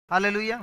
Hallelujah.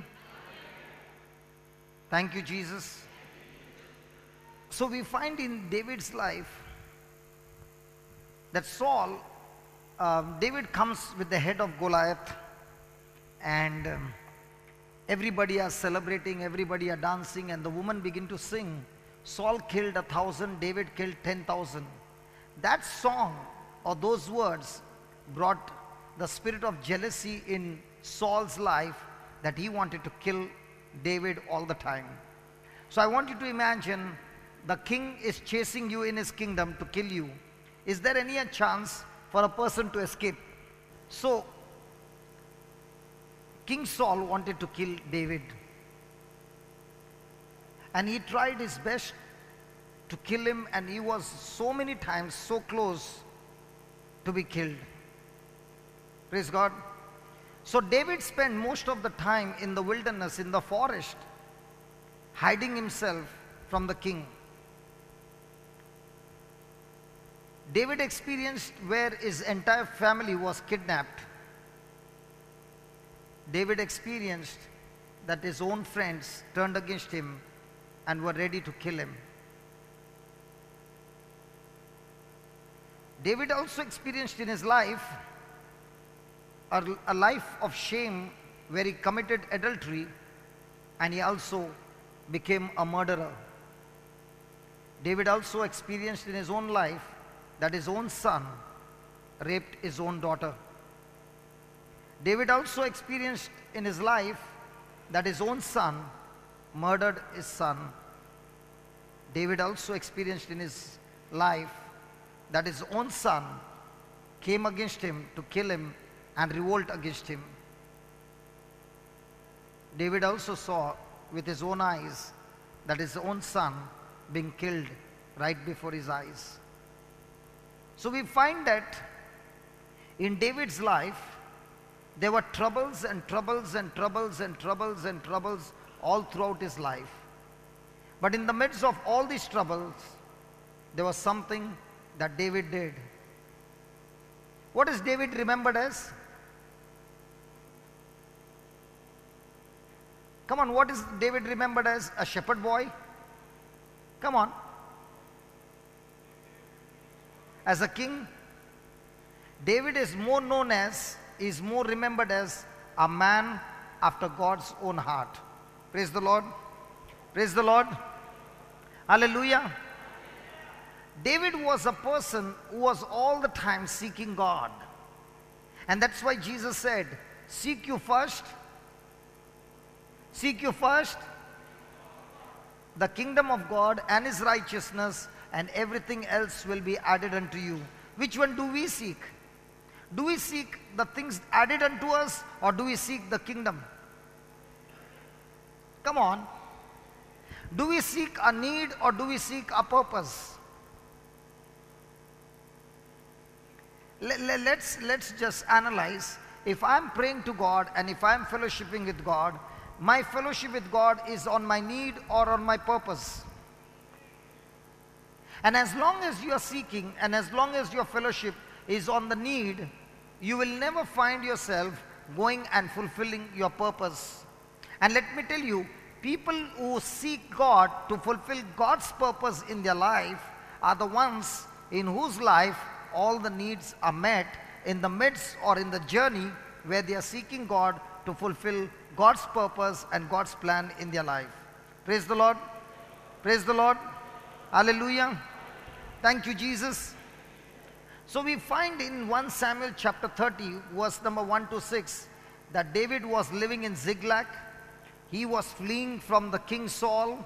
Thank you, Jesus. So we find in David's life that David comes with the head of Goliath, and everybody are celebrating, everybody are dancing, and the women begin to sing. Saul killed 1,000, David killed 10,000. That song or those words brought the spirit of jealousy in Saul's life, that he wanted to kill David all the time. So I want you to imagine the king is chasing you in his kingdom to kill you. Is there any chance for a person to escape? So King Saul wanted to kill David, and he tried his best to kill him, and he was so many times so close to be killed. Praise God. So David spent most of the time in the wilderness, in the forest, hiding himself from the king. David experienced where his entire family was kidnapped. David experienced that his own friends turned against him and were ready to kill him. David also experienced in his life a life of shame, where he committed adultery, and he also became a murderer. David also experienced in his own life that his own son raped his own daughter. David also experienced in his life that his own son murdered his son. David also experienced in his life that his own son came against him to kill him and revolt against him. David also saw with his own eyes that his own son being killed right before his eyes. So we find that in David's life there were troubles and troubles and troubles and troubles and troubles all throughout his life. But in the midst of all these troubles, there was something that David did. What is David remembered as? Come on, what is David remembered as? A shepherd boy? Come on. As a king? David is more known as, is more remembered as a man after God's own heart. Praise the Lord. Praise the Lord. Hallelujah. David was a person who was all the time seeking God. And that's why Jesus said, seek you first the kingdom of God and his righteousness, and everything else will be added unto you. Which one do we seek? Do we seek the things added unto us, or do we seek the kingdom? Come on. Do we seek a need, or do we seek a purpose? Let's just analyze. If I'm praying to God and if I'm fellowshipping with God, my fellowship with God is on my need or on my purpose. And as long as you are seeking, and as long as your fellowship is on the need, you will never find yourself going and fulfilling your purpose. And let me tell you, people who seek God to fulfill God's purpose in their life are the ones in whose life all the needs are met in the midst or in the journey where they are seeking God to fulfill God's purpose and God's plan in their life. Praise the Lord. Praise the Lord. Hallelujah. Thank you, Jesus. So we find in 1 Samuel chapter 30, verse number 1 to 6, that David was living in Ziklag. He was fleeing from the king Saul.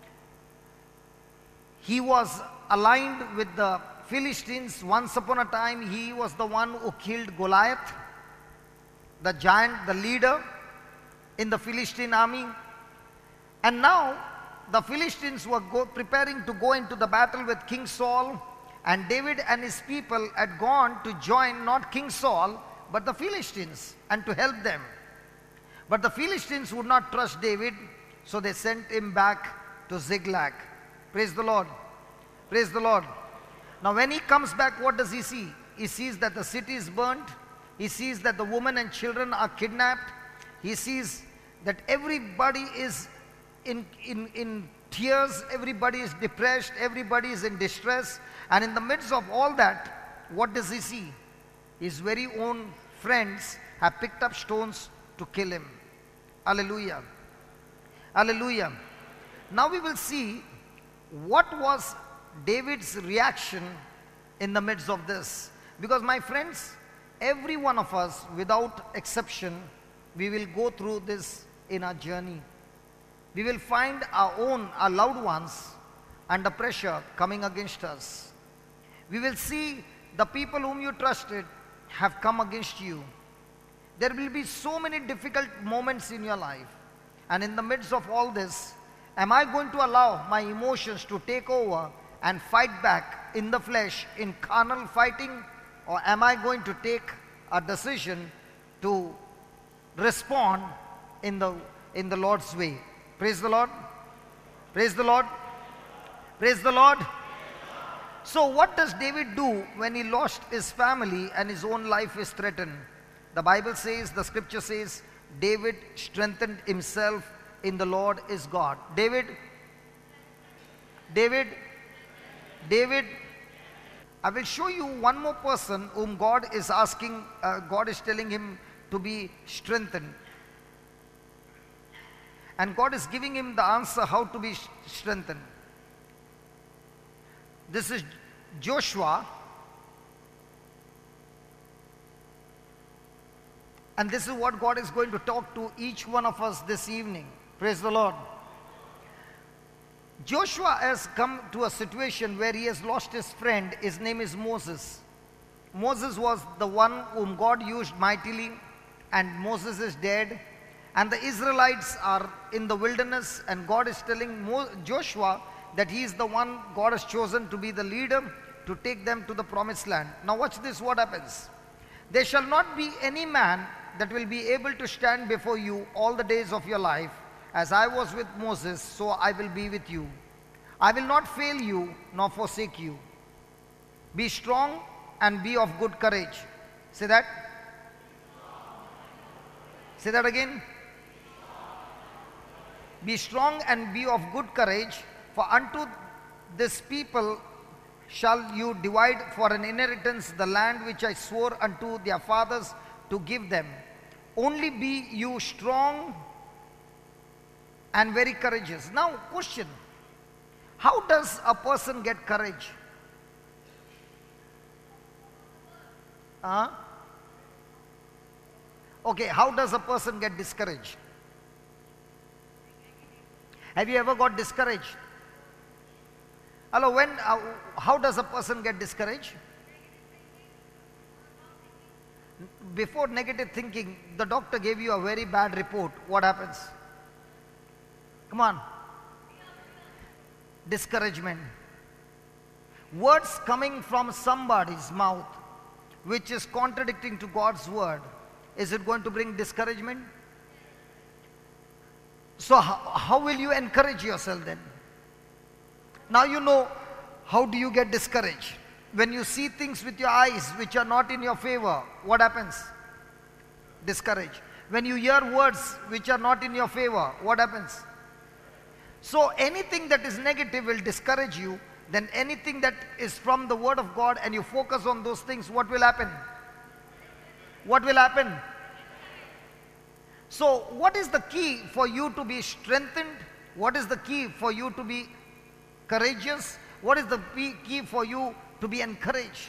He was aligned with the Philistines. Once upon a time, he was the one who killed Goliath, the giant, the leader in the Philistine army. And now the Philistines were preparing to go into the battle with King Saul, and David and his people had gone to join not King Saul but the Philistines and to help them. But the Philistines would not trust David, so they sent him back to Ziklag. Praise the Lord. Praise the Lord. Now when he comes back, what does he see? He sees that the city is burnt. He sees that the women and children are kidnapped. He sees that everybody is in tears, everybody is depressed, everybody is in distress, and in the midst of all that, what does he see? His very own friends have picked up stones to kill him. Hallelujah. Hallelujah. Now we will see what was David's reaction in the midst of this. Because my friends, every one of us, without exception, we will go through this in our journey. We will find our loved ones under pressure coming against us. We will see the people whom you trusted have come against you. There will be so many difficult moments in your life. And in the midst of all this, am I going to allow my emotions to take over and fight back in the flesh, in carnal fighting? Or am I going to take a decision to respond in the Lord's way? Praise the Lord. Praise the Lord. Praise the Lord. So what does David do when he lost his family and his own life is threatened? The Bible says, the scripture says, David strengthened himself in the Lord his God. David, I will show you one more person whom God is asking, God is telling him to be strengthened. And God is giving him the answer how to be strengthened. This is Joshua. And this is what God is going to talk to each one of us this evening. Praise the Lord. Joshua has come to a situation where he has lost his friend. His name is Moses. Moses was the one whom God used mightily, and Moses is dead. And the Israelites are in the wilderness, and God is telling Joshua that he is the one God has chosen to be the leader to take them to the promised land. Now watch this, what happens. There shall not be any man that will be able to stand before you all the days of your life. As I was with Moses, so I will be with you. I will not fail you nor forsake you. Be strong and be of good courage. Say that. Say that again. Be strong and be of good courage, for unto this people shall you divide for an inheritance the land which I swore unto their fathers to give them. Only be you strong and very courageous. Now, question. How does a person get courage? Okay, how does a person get discouraged? Have you ever got discouraged? Hello, how does a person get discouraged? Before negative thinking, the doctor gave you a very bad report. What happens? Come on. Discouragement. Words coming from somebody's mouth which is contradicting to God's word. Is it going to bring discouragement? So how will you encourage yourself then? Now you know how do you get discouraged. When you see things with your eyes which are not in your favor, what happens? Discouraged. When you hear words which are not in your favor, what happens? So anything that is negative will discourage you. Then anything that is from the word of God and you focus on those things, what will happen? What will happen? So what is the key for you to be strengthened? What is the key for you to be courageous? What is the key for you to be encouraged?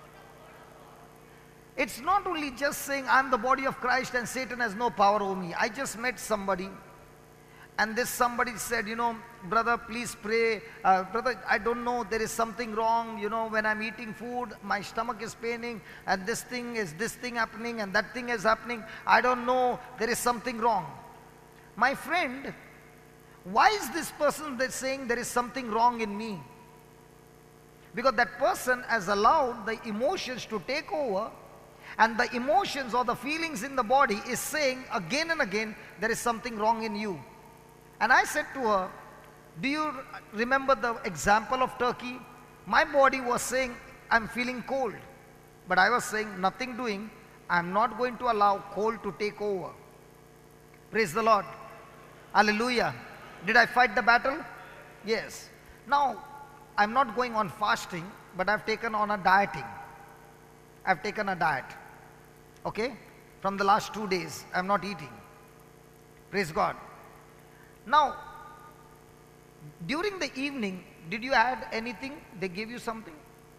It's not only just saying I'm the body of Christ and Satan has no power over me. I just met somebody, and this somebody said, you know, brother, please pray. Brother, I don't know, there is something wrong. You know, when I'm eating food, my stomach is paining, and this thing happening, and that thing is happening. I don't know, there is something wrong. My friend, why is this person that's saying there is something wrong in me? Because that person has allowed the emotions to take over, and the emotions or the feelings in the body is saying again and again, there is something wrong in you. And I said to her, do you remember the example of Turkey? My body was saying, I'm feeling cold. But I was saying, nothing doing. I'm not going to allow cold to take over. Praise the Lord. Hallelujah. Did I fight the battle? Yes. Now, I'm not going on fasting, but I've taken on a dieting. I've taken a diet. Okay? From the last 2 days, I'm not eating. Praise God. Now, during the evening, did you add anything? They gave you something?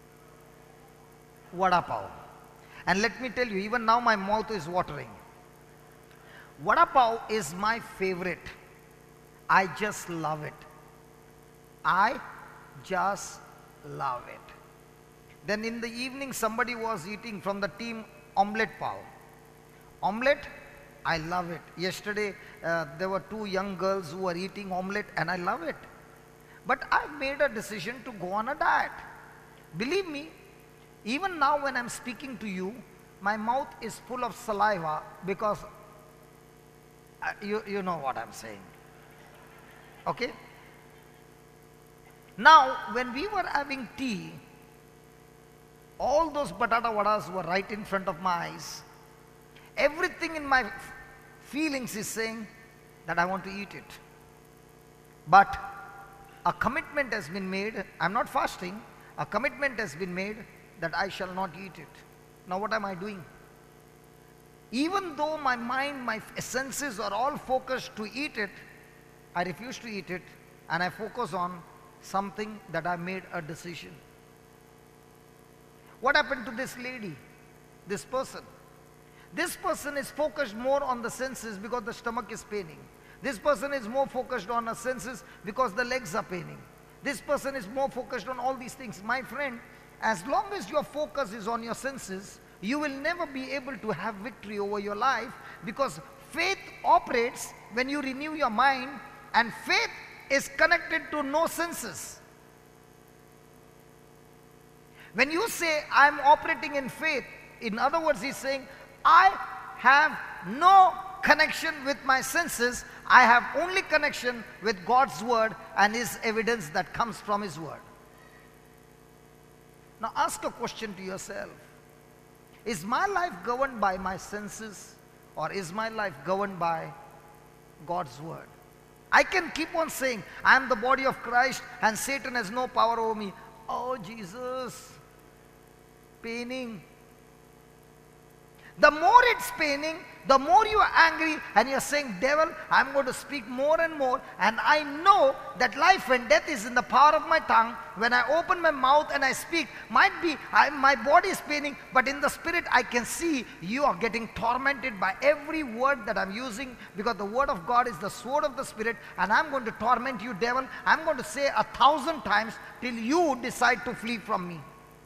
Vada pav. And let me tell you, even now my mouth is watering. Vada pav is my favorite. I just love it. I just love it. Then in the evening, somebody was eating from the team omelette pav. Omelette, I love it. Yesterday, there were 2 young girls who were eating omelette, and I love it. But I made a decision to go on a diet. Believe me, even now when I'm speaking to you, my mouth is full of saliva because you know what I'm saying. Okay? Now, when we were having tea, all those batata vadas were right in front of my eyes. Everything in my feelings is saying that I want to eat it. But a commitment has been made. I'm not fasting. A commitment has been made that I shall not eat it. Now what am I doing? Even though my mind, my senses are all focused to eat it, I refuse to eat it, and I focus on something that I made a decision. What happened to this lady? This person? This person is focused more on the senses because the stomach is paining. This person is more focused on the senses because the legs are paining. This person is more focused on all these things. My friend, as long as your focus is on your senses, you will never be able to have victory over your life, because faith operates when you renew your mind, and faith is connected to no senses. When you say, I'm operating in faith, in other words, he's saying, I have no connection with my senses. I have only connection with God's word and his evidence that comes from his word. Now ask a question to yourself. Is my life governed by my senses, or is my life governed by God's word? I can keep on saying, I am the body of Christ and Satan has no power over me. Oh Jesus, paining. The more it's paining, the more you are angry, and you're saying, devil, I'm going to speak more and more, and I know that life and death is in the power of my tongue. When I open my mouth and I speak, might be my body is paining, but in the spirit I can see you are getting tormented by every word that I'm using, because the word of God is the sword of the spirit, and I'm going to torment you, devil. I'm going to say 1,000 times till you decide to flee from me.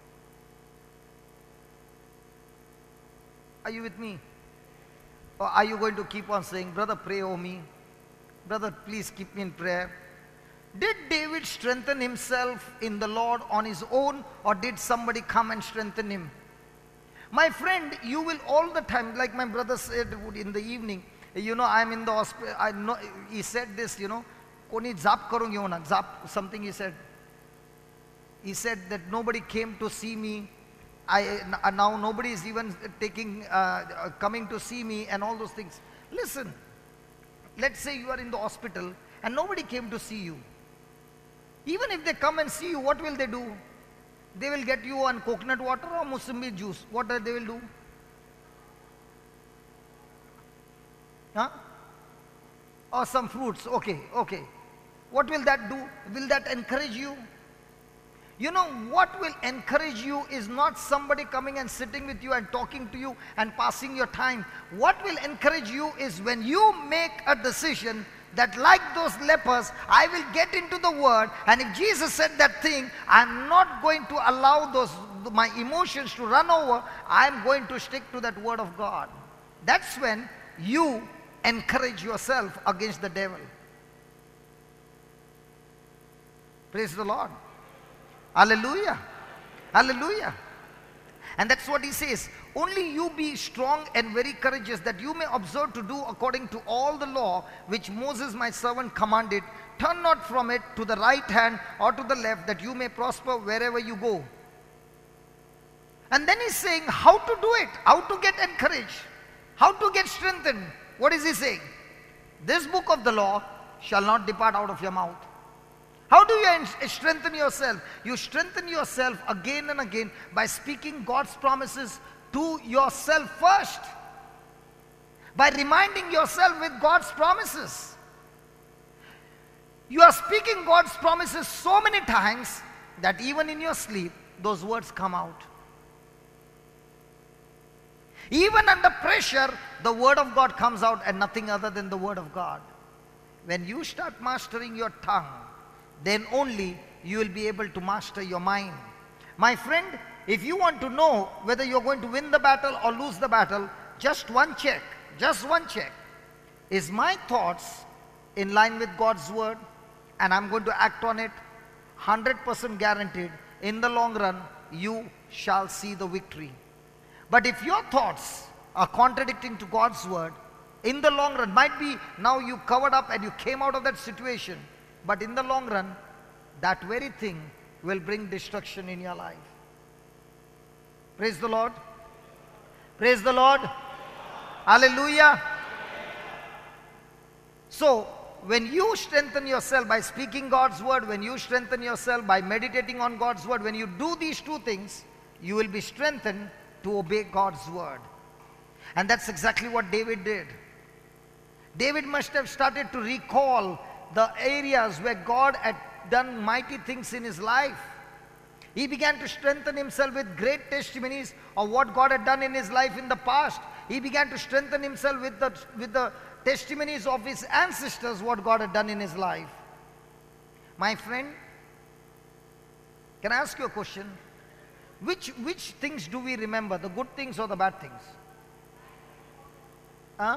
Are you with me? Or are you going to keep on saying, brother, pray over me? Brother, please keep me in prayer. Did David strengthen himself in the Lord on his own, or did somebody come and strengthen him? My friend, you will all the time, like my brother said in the evening, you know, I'm in the hospital. I know, he said this, you know, koni zap karungi hona, zap, something he said. He said that nobody came to see me. Now nobody is even coming to see me and all those things. Listen, let's say you are in the hospital and nobody came to see you. Even if they come and see you, what will they do? They will get you on coconut water or musambi juice. What they will do? Huh? Or some fruits. Okay, okay. What will that do? Will that encourage you? You know, what will encourage you is not somebody coming and sitting with you and talking to you and passing your time. What will encourage you is when you make a decision that, like those lepers, I will get into the word, and if Jesus said that thing, I'm not going to allow my emotions to run over. I'm going to stick to that word of God. That's when you encourage yourself against the devil. Praise the Lord. Hallelujah. Hallelujah. And that's what he says. Only you be strong and very courageous, that you may observe to do according to all the law which Moses my servant commanded. Turn not from it to the right hand or to the left, that you may prosper wherever you go. And then he's saying how to do it, how to get encouraged, how to get strengthened. What is he saying? This book of the law shall not depart out of your mouth. How do you strengthen yourself? You strengthen yourself again and again by speaking God's promises to yourself first. By reminding yourself with God's promises. You are speaking God's promises so many times that even in your sleep, those words come out. Even under pressure, the word of God comes out and nothing other than the word of God. When you start mastering your tongue, then only you will be able to master your mind. My friend, if you want to know whether you're going to win the battle or lose the battle, just one check. Just one check. Is my thoughts in line with God's word? And I'm going to act on it. 100% guaranteed. In the long run, you shall see the victory. But if your thoughts are contradicting to God's word, in the long run, might be now you covered up and you came out of that situation, but in the long run, that very thing will bring destruction in your life. Praise the Lord. Praise the Lord. Hallelujah. So, when you strengthen yourself by speaking God's word, when you strengthen yourself by meditating on God's word, when you do these two things, you will be strengthened to obey God's word. And that's exactly what David did. David must have started to recall the areas where God had done mighty things in his life. He began to strengthen himself with great testimonies of what God had done in his life in the past. He began to strengthen himself with the testimonies of his ancestors, what God had done in his life. My friend, can I ask you a question? Which things do we remember, the good things or the bad things? Huh?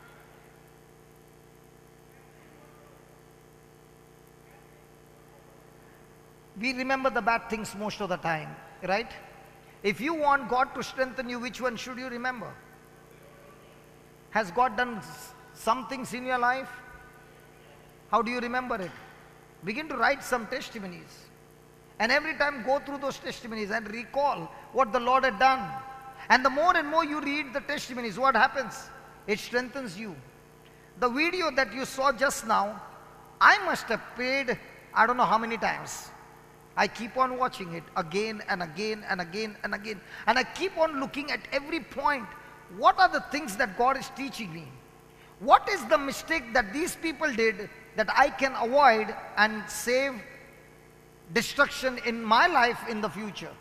We remember the bad things most of the time, right? If you want God to strengthen you, which one should you remember? Has God done some things in your life? How do you remember it? Begin to write some testimonies. And every time go through those testimonies and recall what the Lord had done. And the more and more you read the testimonies, what happens? It strengthens you. The video that you saw just now, I must have paid, I don't know how many times. I keep on watching it again and again and again and again. And I keep on looking at every point. What are the things that God is teaching me? What is the mistake that these people did that I can avoid and save destruction in my life in the future?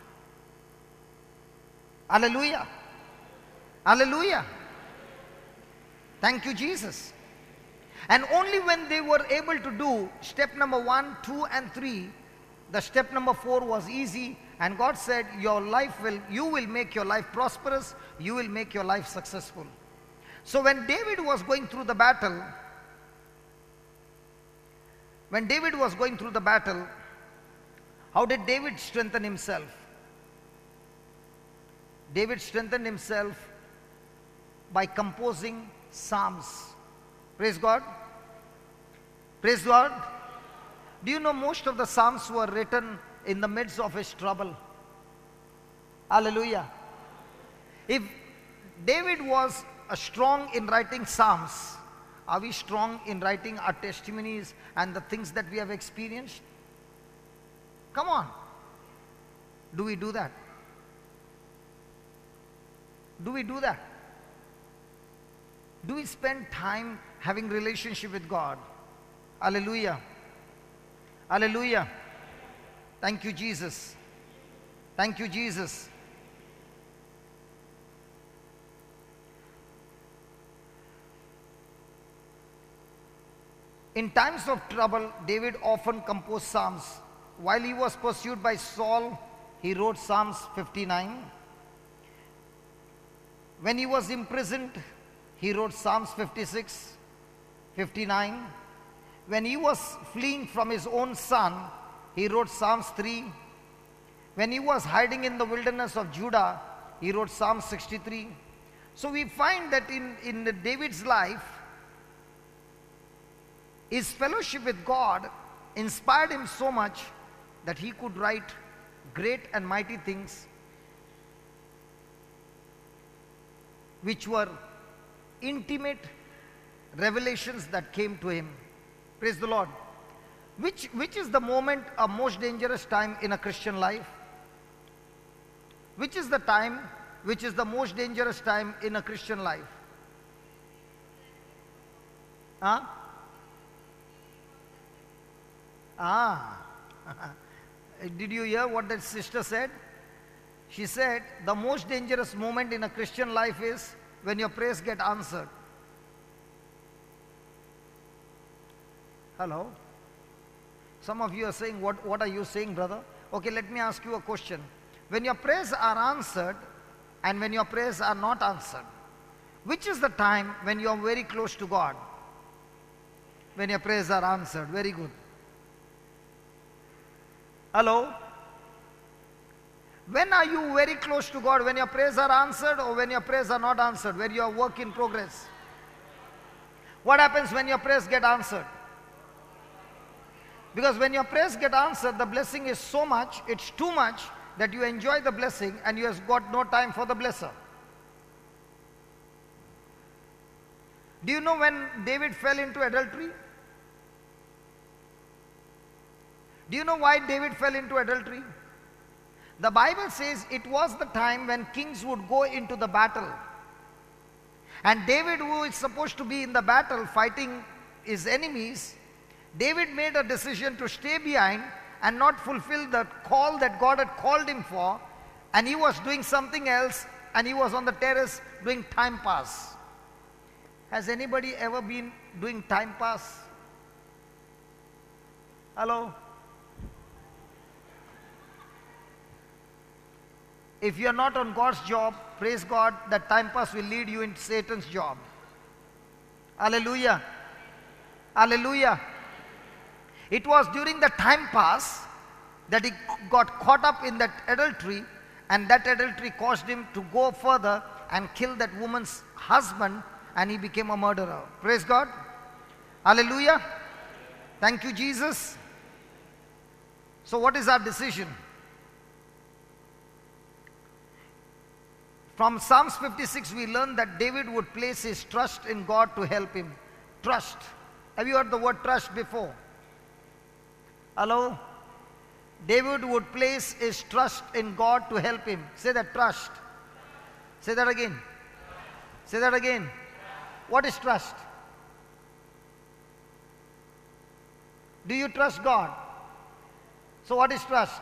Hallelujah. Hallelujah. Thank you, Jesus. And only when they were able to do step number 1, 2, and 3, the step number 4 was easy, and God said, you will make your life prosperous, you will make your life successful. So when David was going through the battle, how did David strengthen himself? David strengthened himself by composing psalms. Praise God. Praise God. Do you know most of the psalms were written in the midst of his trouble? Hallelujah. If David was strong in writing psalms, are we strong in writing our testimonies and the things that we have experienced? Come on. Do we do that? Do we do that? Do we spend time having relationship with God? Hallelujah. Hallelujah. Thank you, Jesus. Thank you, Jesus. In times of trouble, David often composed psalms. While he was pursued by Saul, he wrote Psalms 59. When he was imprisoned, he wrote Psalms 56, 59. When he was fleeing from his own son, he wrote Psalms 3. When he was hiding in the wilderness of Judah, he wrote Psalm 63. So we find that in David's life, his fellowship with God inspired him so much that he could write great and mighty things which were intimate revelations that came to him. Praise the Lord. Which is the moment, a most dangerous time in a Christian life? Which is the time which is the most dangerous time in a Christian life? Huh? Did you hear what that sister said? She said the most dangerous moment in a Christian life is when your prayers get answered. Hello? Some of you are saying, what are you saying, brother? Okay, let me ask you a question. When your prayers are answered and when your prayers are not answered, which is the time when you are very close to God? When your prayers are answered. Very good. Hello? When are you very close to God? When your prayers are answered or when your prayers are not answered? Where you are work in progress? What happens when your prayers get answered? Because when your prayers get answered, the blessing is so much, it's too much, that you enjoy the blessing and you have got no time for the blesser. Do you know when David fell into adultery? Do you know why David fell into adultery? The Bible says it was the time when kings would go into the battle. And David, who is supposed to be in the battle fighting his enemies, David made a decision to stay behind and not fulfill the call that God had called him for. And he was doing something else and he was on the terrace doing time pass. Has anybody ever been doing time pass? Hello? If you are not on God's job, praise God, that time pass will lead you into Satan's job. Hallelujah. Hallelujah. It was during the time pass that he got caught up in that adultery, and that adultery caused him to go further and kill that woman's husband, and he became a murderer. Praise God. Hallelujah. Thank you, Jesus. So what is our decision? From Psalms 56, we learn that David would place his trust in God to help him. Trust. Have you heard the word trust before? Hello? David would place his trust in God to help him. Say that, trust. Say that again. Say that again. What is trust? Do you trust God? So what is trust?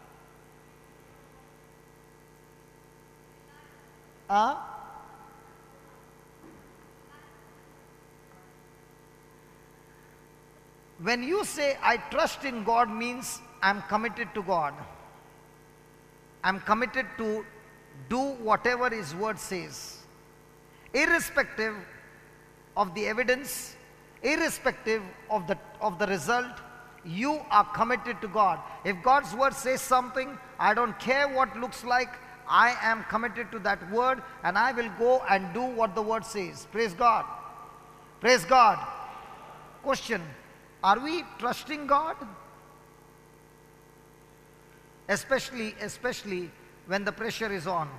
When you say I trust in God means I'm committed to God. I'm committed to do whatever His word says. Irrespective of the evidence, irrespective of the result, you are committed to God. If God's word says something, I don't care what looks like, I am committed to that word and I will go and do what the word says. Praise God. Praise God. Question. Are we trusting God? Especially when the pressure is on.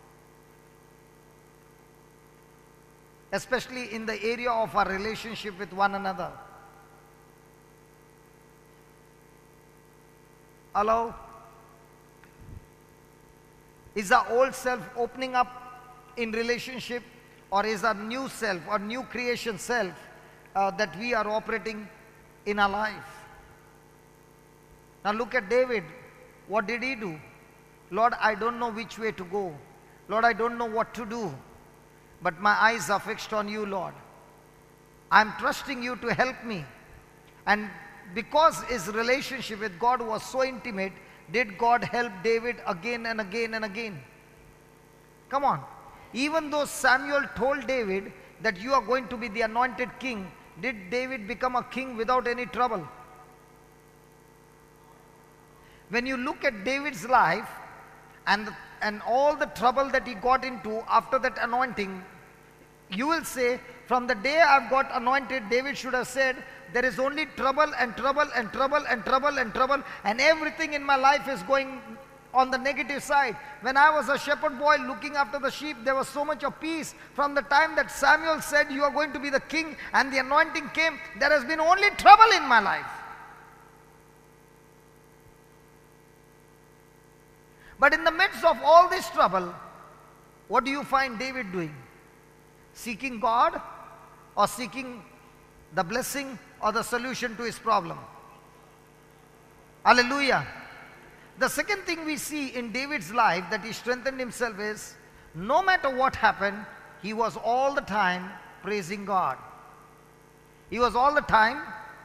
Especially in the area of our relationship with one another. Hello? Is our old self opening up in relationship, or is our new self or new creation self that we are operating in our life? Now look at David. What did he do? Lord, I don't know which way to go. Lord, I don't know what to do. But my eyes are fixed on you, Lord. I'm trusting you to help me. And because his relationship with God was so intimate, did God help David again and again and again? Come on. Even though Samuel told David that you are going to be the anointed king, did David become a king without any trouble? When you look at David's life and all the trouble that he got into after that anointing, you will say, from the day I've got anointed, David should have said, there is only trouble and trouble and trouble and trouble and trouble, and everything in my life is going on the negative side. When I was a shepherd boy looking after the sheep, there was so much of peace. From the time that Samuel said, you are going to be the king, and the anointing came, there has been only trouble in my life. But in the midst of all this trouble, what do you find David doing? Seeking God, or seeking the blessing or the solution to his problem? Hallelujah. The second thing we see in David's life that he strengthened himself is, no matter what happened, he was all the time praising God. He was all the time.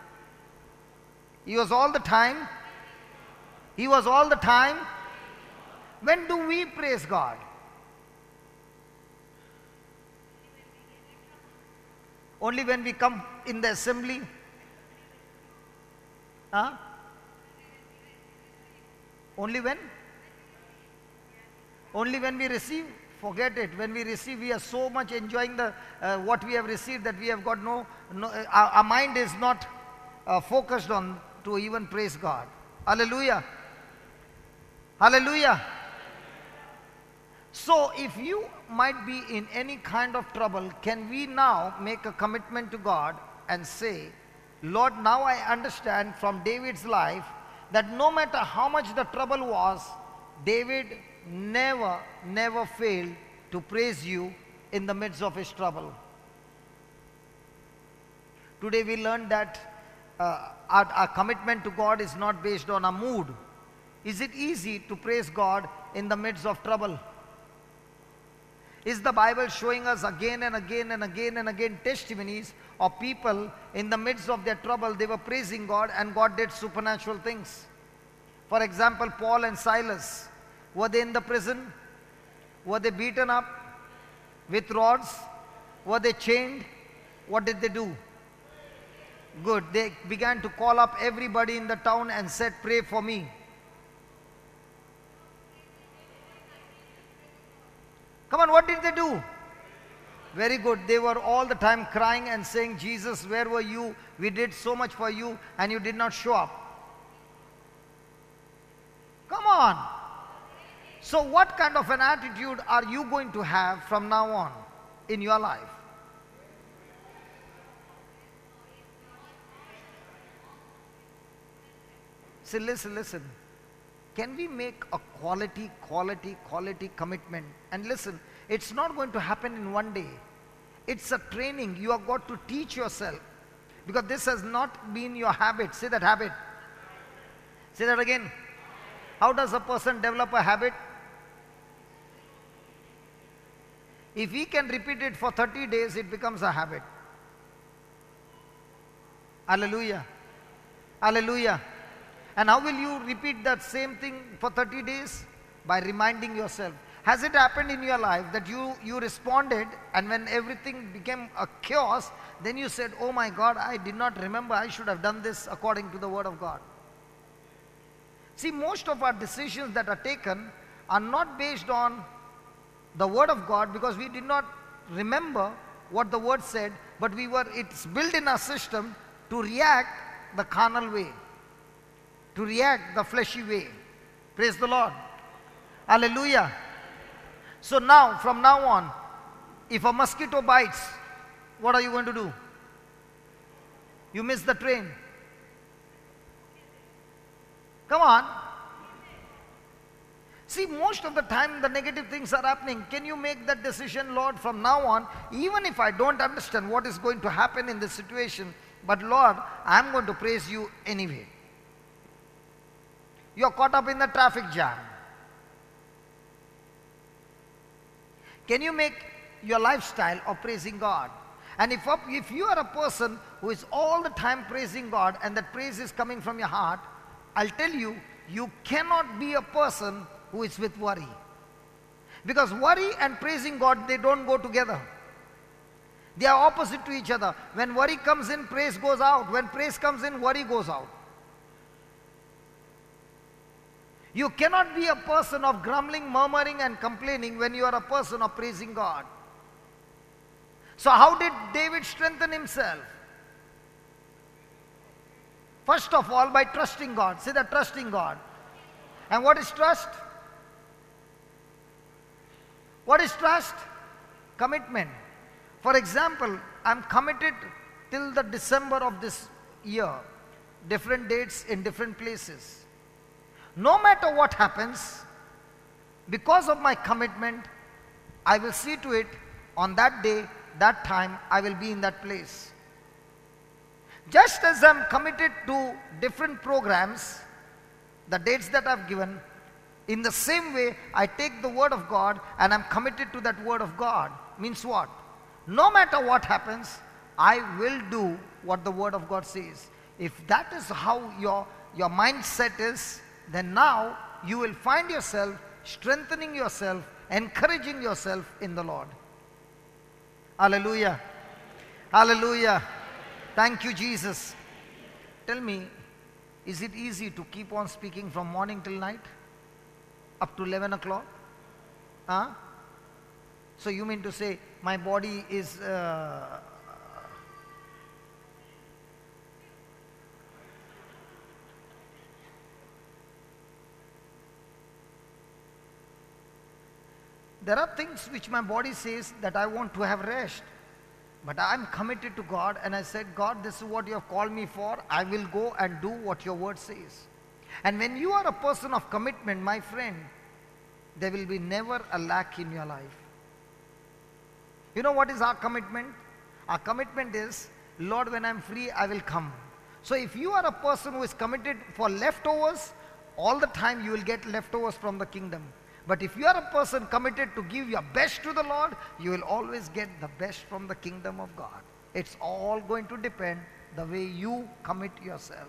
He was all the time. He was all the time. When do we praise God? Only when we come in the assembly? Huh? Only when? Only when we receive? Forget it. When we receive, we are so much enjoying the what we have received that we have got our mind is not focused on to even praise God. Hallelujah. Hallelujah. So if you might be in any kind of trouble, can we now make a commitment to God and say, Lord, now I understand from David's life that no matter how much the trouble was, David never failed to praise you in the midst of his trouble. Today we learned that our commitment to God is not based on a mood. Is it easy to praise God in the midst of trouble? Is the Bible showing us again and again and again and again testimonies of people in the midst of their trouble, they were praising God and God did supernatural things? For example, Paul and Silas, were they in the prison? Were they beaten up with rods? Were they chained? What did they do? Good. They began to call up everybody in the town and said, pray for me. Come on, what did they do? Very good. They were all the time crying and saying, Jesus, where were you? We did so much for you and you did not show up. Come on. So what kind of an attitude are you going to have from now on in your life? See, listen. Can we make a quality commitment? And listen, it's not going to happen in one day. It's a training. You have got to teach yourself. Because this has not been your habit. Say that habit. Say that again. How does a person develop a habit? If he can repeat it for 30 days, it becomes a habit. Hallelujah. Hallelujah. And how will you repeat that same thing for 30 days? By reminding yourself. Has it happened in your life that you responded and when everything became a chaos, then you said, oh my God, I did not remember, I should have done this according to the word of God. See, most of our decisions that are taken are not based on the word of God because we did not remember what the word said, but it's built in our system to react the carnal way, to react the fleshy way. Praise the Lord. Hallelujah. So now, from now on, if a mosquito bites, what are you going to do? You miss the train. Come on. See, most of the time the negative things are happening. Can you make that decision, Lord, from now on, even if I don't understand what is going to happen in this situation, but Lord, I'm going to praise you anyway. You're caught up in the traffic jam. Can you make your lifestyle of praising God? And if you are a person who is all the time praising God and that praise is coming from your heart, I'll tell you, you cannot be a person who is with worry. Because worry and praising God, they don't go together. They are opposite to each other. When worry comes in, praise goes out. When praise comes in, worry goes out. You cannot be a person of grumbling, murmuring and complaining when you are a person of praising God. So how did David strengthen himself? First of all, by trusting God. Say that, trusting God. And what is trust? What is trust? Commitment. For example, I'm committed till the December of this year, different dates in different places. No matter what happens, because of my commitment, I will see to it on that day, that time, I will be in that place. Just as I'm committed to different programs, the dates that I've given, in the same way, I take the word of God and I'm committed to that word of God. Means what? No matter what happens, I will do what the word of God says. If that is how your mindset is, then now you will find yourself strengthening yourself, encouraging yourself in the Lord. Hallelujah. Hallelujah. Thank you, Jesus. Tell me, is it easy to keep on speaking from morning till night? Up to 11 o'clock? Huh? So you mean to say my body is... There are things which my body says that I want to have rest. But I am committed to God and I said, God, this is what you have called me for. I will go and do what your word says. And when you are a person of commitment, my friend, there will be never a lack in your life. You know what is our commitment? Our commitment is, Lord, when I am free, I will come. So if you are a person who is committed for leftovers, all the time you will get leftovers from the kingdom. But if you are a person committed to give your best to the Lord, you will always get the best from the kingdom of God. It's all going to depend the way you commit yourself.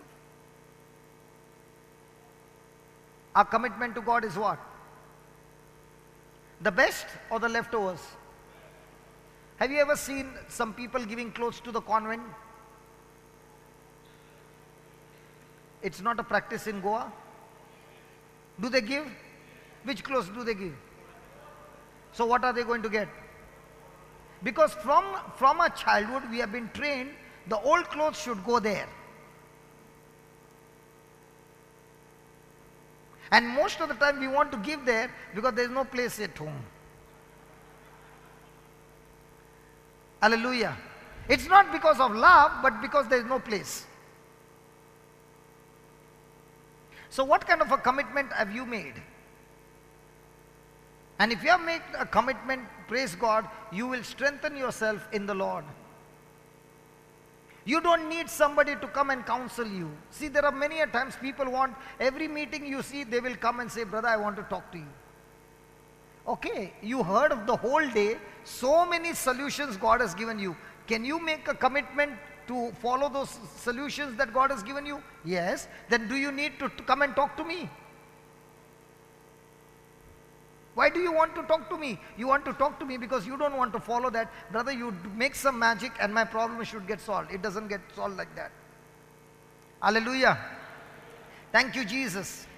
Our commitment to God is what? The best or the leftovers? Have you ever seen some people giving clothes to the convent? It's not a practice in Goa. Do they give? Which clothes do they give? So what are they going to get? Because from our childhood we have been trained, the old clothes should go there. And most of the time we want to give there because there is no place at home. Hallelujah. It's not because of love, but because there is no place. So what kind of a commitment have you made? And if you have made a commitment, praise God, you will strengthen yourself in the Lord. You don't need somebody to come and counsel you. See, there are many a times people want, every meeting you see, they will come and say, brother, I want to talk to you. Okay, you heard of the whole day, so many solutions God has given you. Can you make a commitment to follow those solutions that God has given you? Yes. Then do you need to come and talk to me? Why do you want to talk to me? You want to talk to me because you don't want to follow that. Brother, you make some magic and my problem should get solved. It doesn't get solved like that. Hallelujah. Thank you, Jesus.